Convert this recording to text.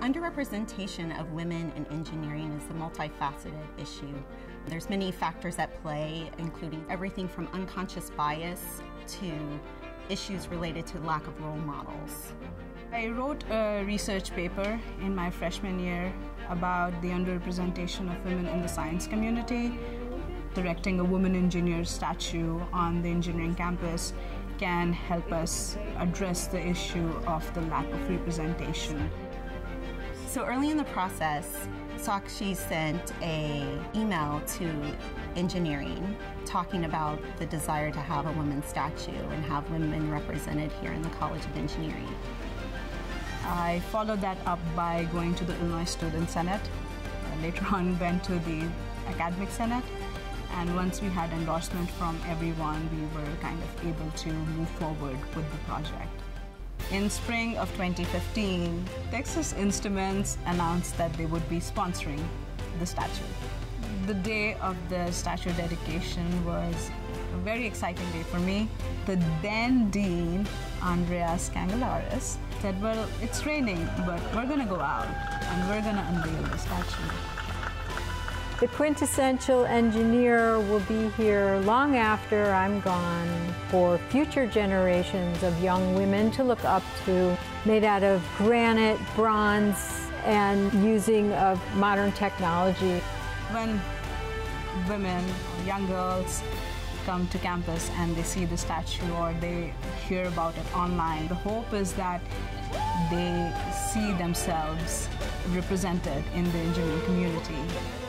Underrepresentation of women in engineering is a multifaceted issue. There's many factors at play, including everything from unconscious bias to issues related to lack of role models. I wrote a research paper in my freshman year about the underrepresentation of women in the science community. Erecting a woman engineer statue on the engineering campus can help us address the issue of the lack of representation. So early in the process, Sakshi sent an email to engineering talking about the desire to have a women's statue and have women represented here in the College of Engineering. I followed that up by going to the Illinois Student Senate. Later on went to the Academic Senate. And once we had endorsement from everyone, we were kind of able to move forward with the project. In spring of 2015, Texas Instruments announced that they would be sponsoring the statue. The day of the statue dedication was a very exciting day for me. The then Dean, Andreas Cangelaris, said, well, it's raining, but we're going to go out and we're going to unveil the statue. The Quintessential Engineer will be here long after I'm gone for future generations of young women to look up to, made out of granite, bronze, and using of modern technology. When women, young girls, come to campus and they see the statue or they hear about it online, the hope is that they see themselves represented in the engineering community.